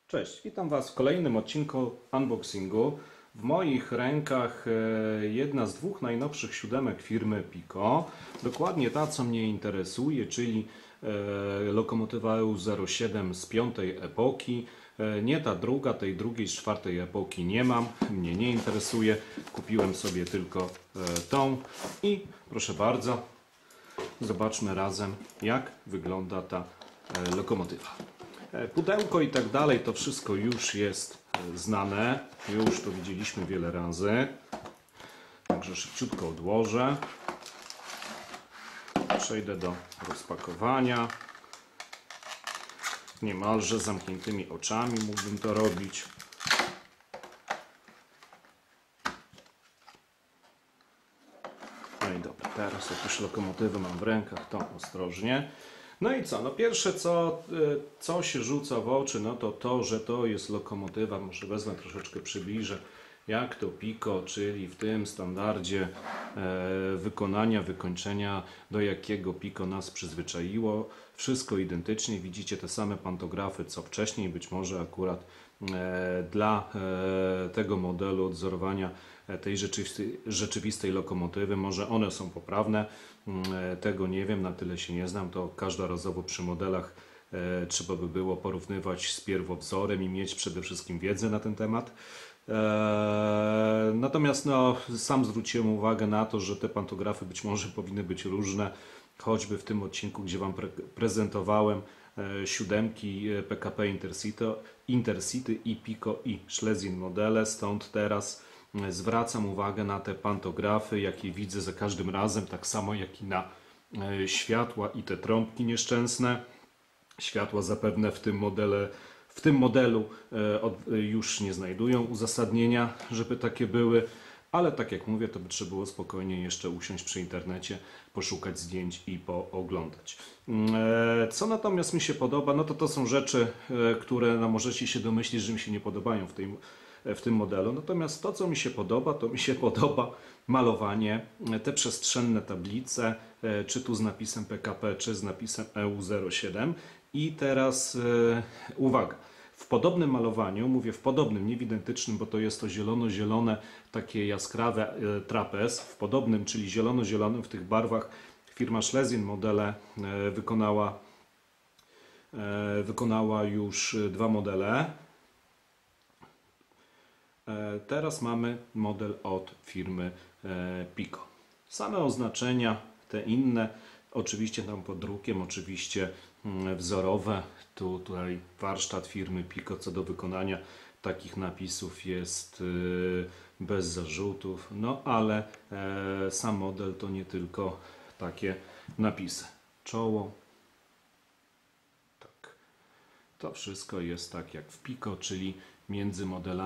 Cześć, witam Was w kolejnym odcinku unboxingu. W moich rękach jedna z dwóch najnowszych siódemek firmy Pico. Dokładnie ta, co mnie interesuje, czyli lokomotywa EU07 z piątej epoki. Nie ta druga, tej drugiej z czwartej epoki nie mam, mnie nie interesuje. Kupiłem sobie tylko tą i proszę bardzo, zobaczmy razem, jak wygląda ta lokomotywa. Pudełko i tak dalej, to wszystko już jest znane, już to widzieliśmy wiele razy, także szybciutko odłożę, przejdę do rozpakowania, niemalże z zamkniętymi oczami mógłbym to robić. No i dobra, teraz jak już lokomotywę mam w rękach, to ostrożnie. No i co? No pierwsze co się rzuca w oczy, no to to, że to jest lokomotywa, może wezmę troszeczkę przybliżę, jak to Pico, czyli w tym standardzie wykonania, wykończenia, do jakiego Pico nas przyzwyczaiło. Wszystko identycznie, widzicie te same pantografy co wcześniej, być może akurat dla tego modelu odzorowania tej rzeczywistej lokomotywy, może one są poprawne, tego nie wiem, na tyle się nie znam, to każdorazowo przy modelach trzeba by było porównywać z pierwowzorem i mieć przede wszystkim wiedzę na ten temat. Natomiast no, sam zwróciłem uwagę na to, że te pantografy być może powinny być różne, choćby w tym odcinku, gdzie Wam prezentowałem siódemki PKP Intercity i Pico i Schlesien modele, stąd teraz zwracam uwagę na te pantografy, jakie widzę za każdym razem, tak samo jak i na światła i te trąbki nieszczęsne. Światła zapewne w tym modelu już nie znajdują uzasadnienia, żeby takie były, ale tak jak mówię, to by trzeba było spokojnie jeszcze usiąść przy internecie, poszukać zdjęć i pooglądać. Co natomiast mi się podoba, no to są rzeczy, które no, możecie się domyślić, że mi się nie podobają w tym modelu. Natomiast to, co mi się podoba, to mi się podoba malowanie, te przestrzenne tablice, czy tu z napisem PKP, czy z napisem EU07. I teraz uwaga, w podobnym malowaniu, mówię w podobnym, nie w identycznym, bo to jest to zielono-zielone, takie jaskrawe trapez, w podobnym, czyli zielono-zielonym w tych barwach firma Schlesien modele wykonała już dwa modele. Teraz mamy model od firmy Pico. Same oznaczenia, te inne, oczywiście tam pod drukiem, oczywiście wzorowe. Tutaj warsztat firmy Pico co do wykonania takich napisów jest bez zarzutów, no ale sam model to nie tylko takie napisy. Czoło, tak. To wszystko jest tak jak w Pico, czyli między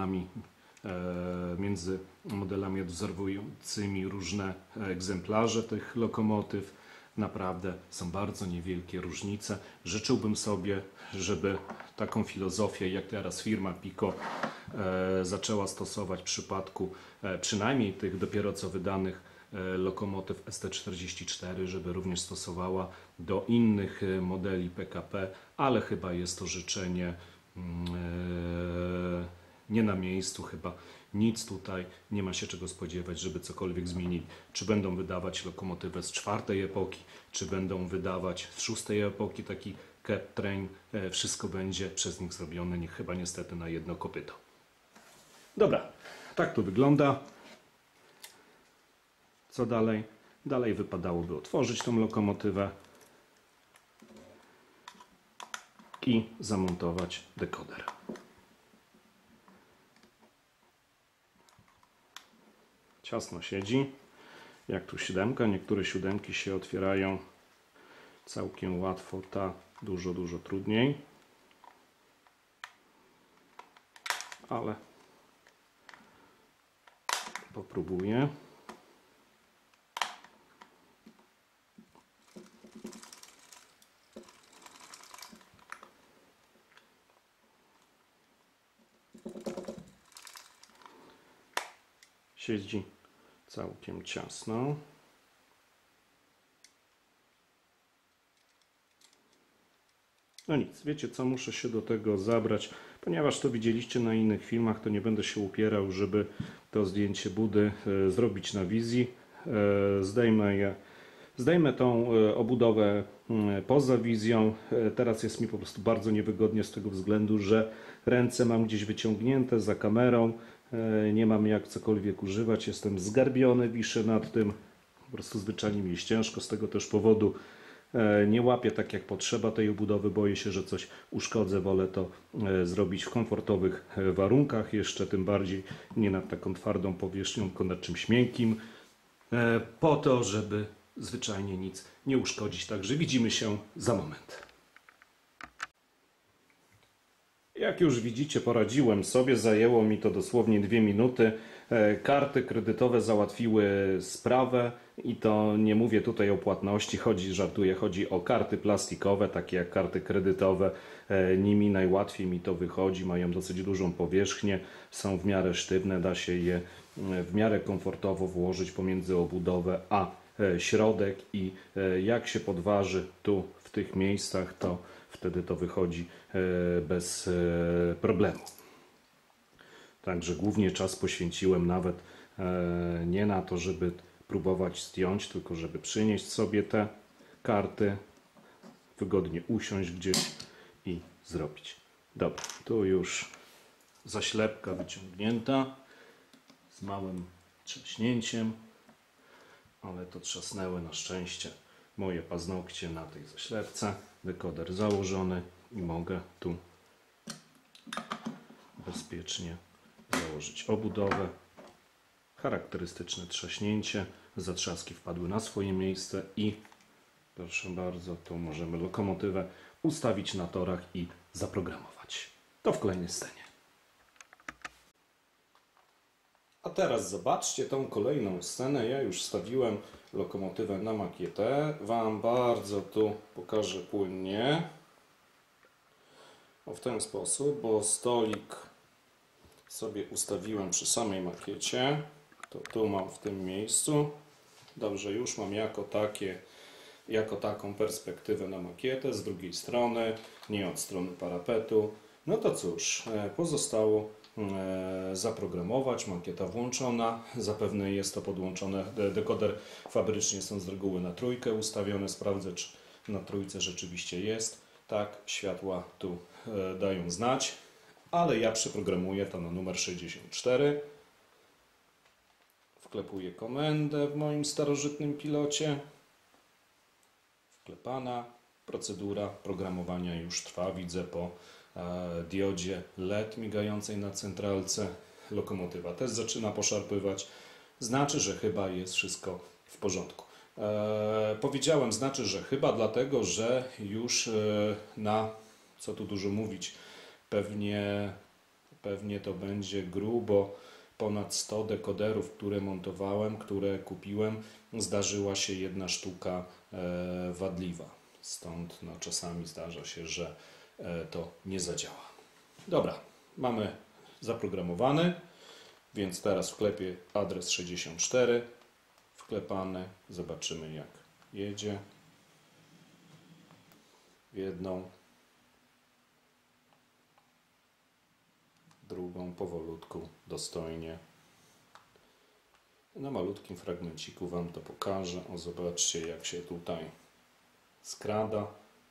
modelami odwzorowującymi różne egzemplarze tych lokomotyw. Naprawdę są bardzo niewielkie różnice. Życzyłbym sobie, żeby taką filozofię, jak teraz firma Pico zaczęła stosować w przypadku przynajmniej tych dopiero co wydanych lokomotyw ST44, żeby również stosowała do innych modeli PKP, ale chyba jest to życzenie nie na miejscu, chyba nic tutaj nie ma się czego spodziewać, żeby cokolwiek zmienili. Czy będą wydawać lokomotywę z czwartej epoki, czy będą wydawać z szóstej epoki taki Cat Train, wszystko będzie przez nich zrobione, chyba niestety na jedno kopyto. Dobra, tak to wygląda. Co dalej? Dalej wypadałoby otworzyć tą lokomotywę i zamontować dekoder. Ciasno siedzi, jak tu siódemka. Niektóre siódemki się otwierają całkiem łatwo, ta dużo trudniej. Ale popróbuję. Siedzi całkiem ciasno. No nic, wiecie co, muszę się do tego zabrać, ponieważ to widzieliście na innych filmach, to nie będę się upierał, żeby to zdjęcie Budy zrobić na wizji. Zdejmę tą obudowę poza wizją. Teraz jest mi po prostu bardzo niewygodnie z tego względu, że ręce mam gdzieś wyciągnięte za kamerą, nie mam jak cokolwiek używać, jestem zgarbiony, wiszę nad tym, po prostu zwyczajnie mi jest ciężko, z tego też powodu nie łapię tak jak potrzeba tej obudowy, boję się, że coś uszkodzę, wolę to zrobić w komfortowych warunkach, jeszcze tym bardziej nie nad taką twardą powierzchnią, tylko nad czymś miękkim, po to, żeby zwyczajnie nic nie uszkodzić. Także widzimy się za moment. Jak już widzicie, poradziłem sobie, zajęło mi to dosłownie 2 minuty. Karty kredytowe załatwiły sprawę i to nie mówię tutaj o płatności, żartuję, chodzi o karty plastikowe, takie jak karty kredytowe. Nimi najłatwiej mi to wychodzi, mają dosyć dużą powierzchnię, są w miarę sztywne, da się je w miarę komfortowo włożyć pomiędzy obudowę a środek i jak się podważy tu w tych miejscach, to wtedy to wychodzi bez problemu. Także głównie czas poświęciłem nawet nie na to, żeby próbować zdjąć, tylko żeby przynieść sobie te karty, wygodnie usiąść gdzieś i zrobić. Dobra, tu już zaślepka wyciągnięta z małym trzaśnięciem, ale to trzasnęły na szczęście moje paznokcie na tej zaślepce. Dekoder założony i mogę tu bezpiecznie założyć obudowę. Charakterystyczne trzaśnięcie, zatrzaski wpadły na swoje miejsce i proszę bardzo, tu możemy lokomotywę ustawić na torach i zaprogramować. To w kolejnej scenie. A teraz zobaczcie tą kolejną scenę. Ja już wstawiłem lokomotywę na makietę. Wam bardzo tu pokażę płynnie. W ten sposób, bo stolik sobie ustawiłem przy samej makiecie. To tu mam w tym miejscu. Dobrze, już mam jako taką perspektywę na makietę. Z drugiej strony, nie od strony parapetu. No to cóż, pozostało zaprogramować, makieta włączona, zapewne jest to podłączone, dekoder fabrycznie są z reguły na trójkę ustawione, sprawdzę czy na trójce rzeczywiście jest, tak, światła tu dają znać, ale ja przeprogramuję to na numer 64, wklepuję komendę w moim starożytnym pilocie, wklepana, procedura programowania już trwa, widzę po diodzie LED migającej na centralce. Lokomotywa też zaczyna poszarpywać. Znaczy, że chyba jest wszystko w porządku. Powiedziałem znaczy, że chyba dlatego, że już co tu dużo mówić, pewnie to będzie grubo ponad 100 dekoderów, które montowałem, które kupiłem. Zdarzyła się jedna sztuka wadliwa. Stąd czasami zdarza się, że to nie zadziała. Dobra, mamy zaprogramowany, więc teraz wklepię adres 64, wklepany, zobaczymy jak jedzie. Jedną, drugą, powolutku, dostojnie. Na malutkim fragmenciku Wam to pokażę. O, zobaczcie jak się tutaj skrada.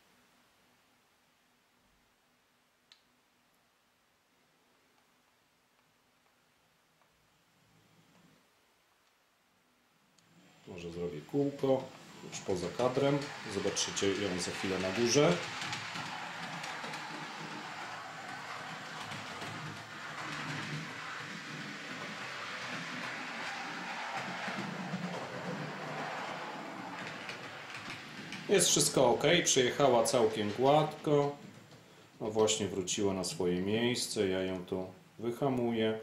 Może zrobię kółko, już poza kadrem. Zobaczycie ją za chwilę na górze. Jest wszystko ok, przejechała całkiem gładko. No właśnie wróciła na swoje miejsce, ja ją tu wyhamuję.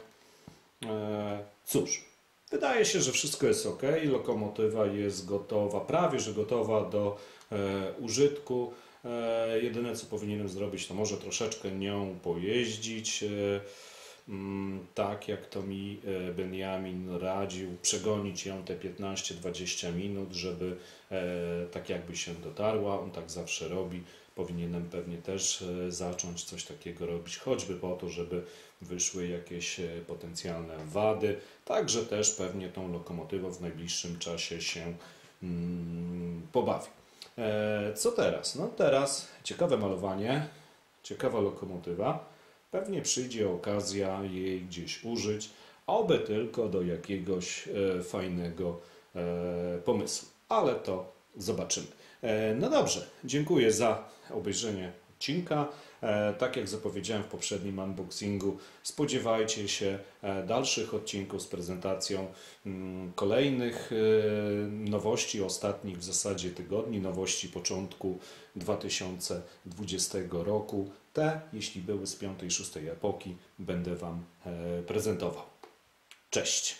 Cóż, wydaje się, że wszystko jest ok. Lokomotywa jest gotowa, prawie że gotowa do użytku. Jedyne co powinienem zrobić, to może troszeczkę nią pojeździć. Tak jak to mi Benjamin radził, przegonić ją te 15-20 minut, żeby tak jakby się dotarła. On tak zawsze robi. powinienem pewnie też zacząć coś takiego robić, choćby po to, żeby wyszły jakieś potencjalne wady. Także też pewnie tą lokomotywą w najbliższym czasie się pobawi. Co teraz? No teraz ciekawe malowanie, ciekawa lokomotywa. Pewnie przyjdzie okazja jej gdzieś użyć, oby tylko do jakiegoś fajnego pomysłu. Ale to zobaczymy. No dobrze, dziękuję za obejrzenie odcinka. Tak jak zapowiedziałem w poprzednim unboxingu, spodziewajcie się dalszych odcinków z prezentacją kolejnych nowości ostatnich w zasadzie tygodni, nowości początku 2020 roku. Te, jeśli były z 5. i 6. epoki, będę Wam prezentował. Cześć!